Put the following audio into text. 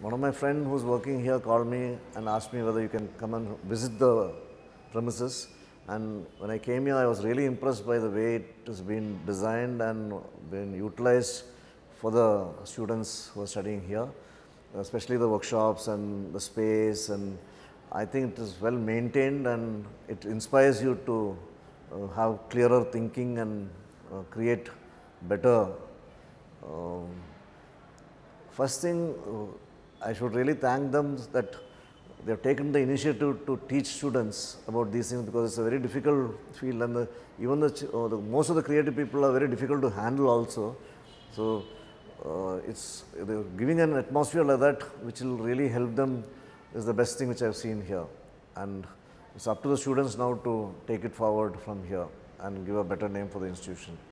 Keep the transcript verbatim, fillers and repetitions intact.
One of my friends who's working here called me and asked me whether you can come and visit the premises. And when I came here, I was really impressed by the way it has been designed and been utilized for the students who are studying here, especially the workshops and the space. And I think it is well maintained and it inspires you to uh, have clearer thinking and uh, create better. Um, first thing, uh, I should really thank them that they have taken the initiative to teach students about these things, because it's a very difficult field, and the, even the, uh, the most of the creative people are very difficult to handle also. So uh, it's giving an atmosphere like that which will really help them is the best thing which I have seen here, and it's up to the students now to take it forward from here and give a better name for the institution.